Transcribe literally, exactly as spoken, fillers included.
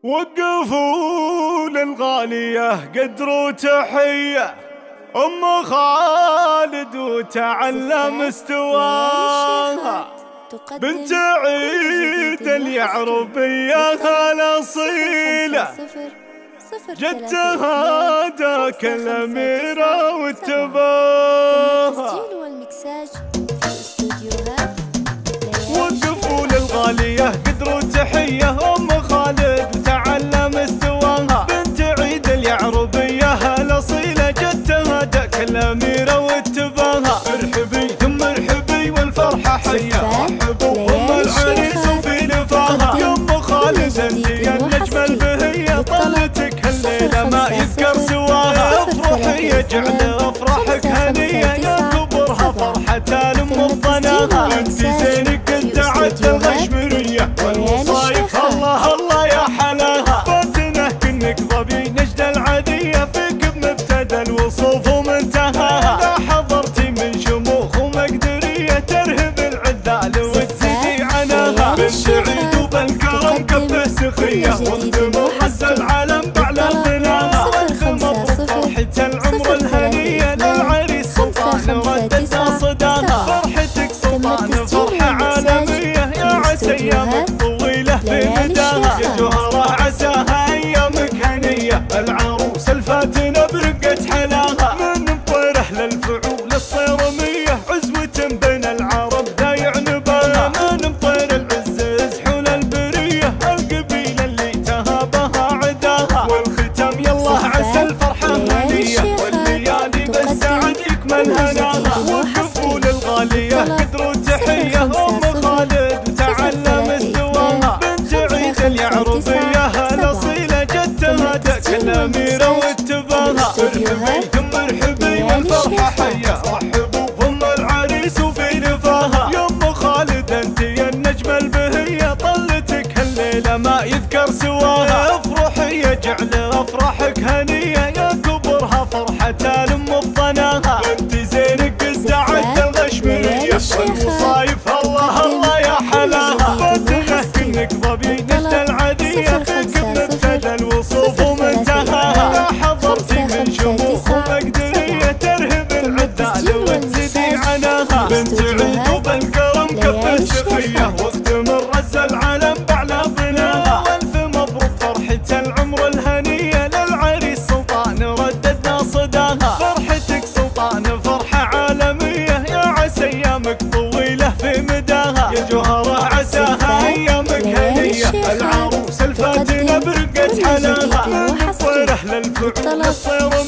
وقفوا للغالية قدر وتحية أم خالد وتعلى مستواها بنت عيد اليعربية الأصيلة جدتها ذاك الأميرة واتباها. وقفوا للغالية قدر وتحية أم خالد وتعلى مستواها بنت عيد اليعربية الأصيلة جدتها ذاك الأميرة واتباها. ارحبي ثم ارحبي والفرحة حية رحبوا أم العريس وفي لفاها يا أم خالد انتي النجمة البهية طلتك هالليلة ما يذكر سواها. افرحي يجعل افراحك هنية يا كبرها فرحة الأم وضناها انتي زينك انت عد الغشمرية والوصايف الله الله يا حلاها. فاتنه كنك ظبي نجد العادية فيك بمبتدى الوصوف ومنتهاها. لا حضرتي من شموخ ومقدرية ترهب العدال وتزيدي عناها. بنت عيد وبالكرم كفه سخية واخدم وحز العالم بعلى غناها. والف مبروك فرحة العمر الهنية للعريس سلطان ردتها صداها. فرحتك سلطان فرحة عالمية يا عسى ايامك طويلة في مداها. يا جوهرة عساها ايامك هنية العروس الفاتنة برقة حلاها. من مطيره للفعول الصيرمية عزوة بين العرب ذايع نباها. من مطير العز حول البرية القبيلة اللي تهابها عداها. والختام يلا عسى الفرحة هنية والليالي بالسعد يكمل هناها. وقفوا للغالية قدر وتحية أم خالد وتعلى مستواها بنت عيد اليعربية الأصيلة جدتها ذاك الأميرة واتباها. ارحبي ثم ارحبي والفرحة حية رحبوا أم العريس وفي لفاها. يا أم خالد انتي النجمة البهية طلتك هالليلة ما يذكر سواها. افرحي يجعل افراحك هنية يا كبرها فرحة الأم بضناها. انتي زينك ازدعت الغشمرية والوصايف الله الله يا حلاها. فاتنه كنك ظبي نجد العادية فيك بمبتدى الوصوف ومنتهاها. لا حضرتي من شموخ ومقدرية ترهب العدال وتزيدي عناها. بنت عيد وبالكرم كفه سخية واختم الرز العالم بعلى بناها. والف مبروك فرحة العمر الهنية للعريس سلطان رددنا صداها. فرحتك سلطان فرحة عالمية يا عسى ايامك طويلة في مداها. يا جوهرة عساها ايامك هنية العروس الفاتنة برقة حلاها. من طيره للفعول الصير